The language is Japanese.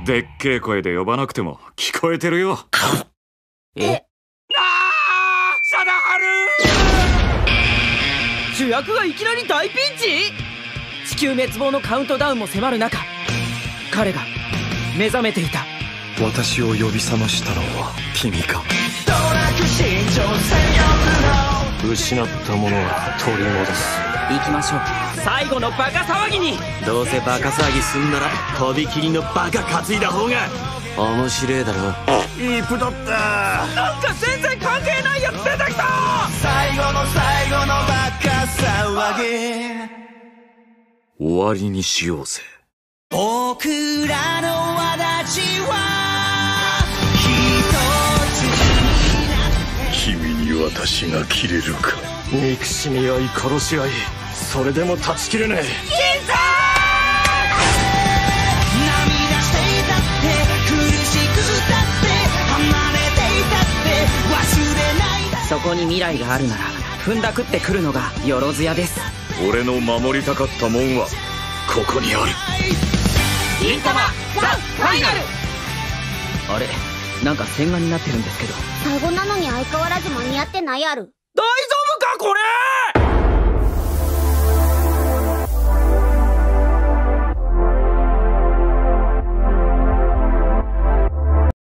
でっけえ声で呼ばなくても聞こえてるよ。 え？ 貞治！ 主役がいきなり大ピンチ？地球滅亡のカウントダウンも迫る中、彼が目覚めていた。 私を呼び覚ましたのは君か。失ったものは取り戻す。 行きましょう、最後のバカ騒ぎに。 どうせバカ騒ぎすんならとびきりのバカ担いだ方が面白えだろ。 いいプだった。 なんか全然関係ないやつ出てきた。 最後の最後のバカ騒ぎ。 終わりにしようぜ。 僕らの輪立ちは君に私が切れるか。憎しみ合い殺し合い、それでも断ち切れねえ。 涙していたって苦しくたって離れていたって忘れない。 そこに未来があるなら踏んだくってくるのがよろずやです。 俺の守りたかったもんはここにある。 銀魂ザ・ファイナル。あれ、なんか線画になってるんですけど。 最後なのに相変わらず間に合ってないある。 大丈夫かこれ。